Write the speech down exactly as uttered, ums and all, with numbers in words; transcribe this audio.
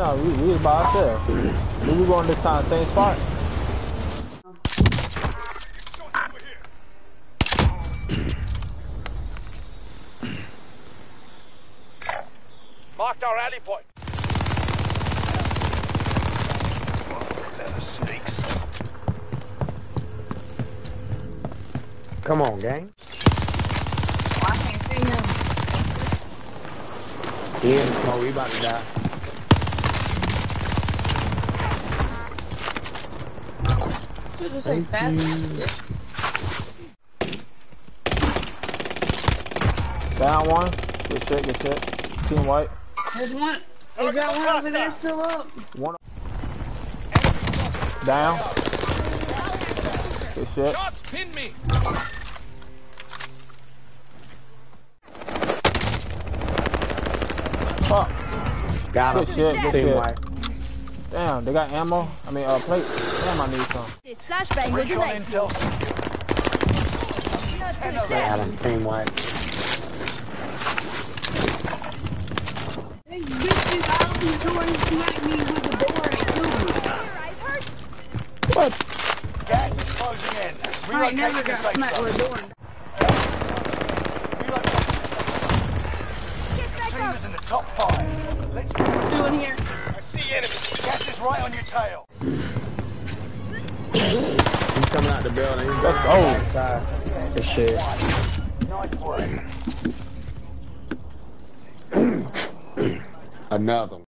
No, we, we was by ourselves. Where we going this time? Same spot? Marked our rally point. Leather snakes. Come on, gang. Oh, I can't see him. He in the smoke. We about to die. Thank you. Down one. Good shit, good shit. Team white. There's one. You got one over there still up. One. Down. Good shit. Shots pin me. Fuck. Got him. Good shit, good Team shit. white. Damn, they got ammo. I mean, uh, plates. Damn, I need some. This flashbang will do Recon that. intel secure. Got him. Team white. These bitches out the door and smack me with the door and kill me. Your eyes hurt? What? Gas is closing in. I ain't never Relocating the got safe smacked zone. with a door. Get back Team up. is in the top five. Let's go. Doing here. I see enemy. Gas is right on your tail. He's coming out the building. He's Let's go. outside. Good shit. Nice work. Another one.